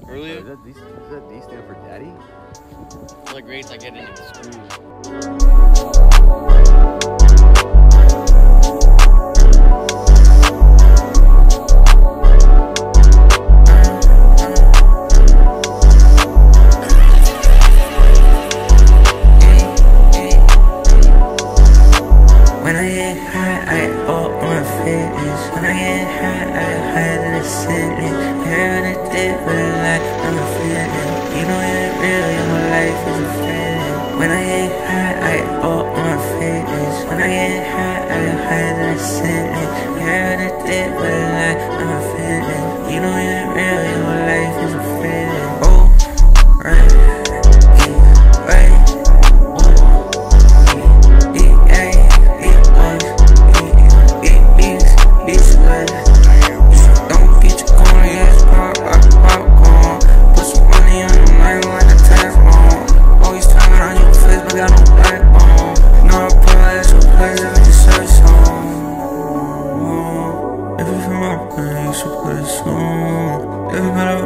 earlier. Is that D stand for daddy? For the grades I get into school. When I get high, I get all on fitness. When I get high, I get higher than a ceiling. Here in the dead, but like I'm a feeling. You know it ain't real, yeah, my life is a feeling. When I get high, I get all on fitness. When I get high, I get higher than a ceiling. Here in the dead, but like I'm a feeling. You know it ain't real, yeah, my life is a feeling. Oh, right. Everybody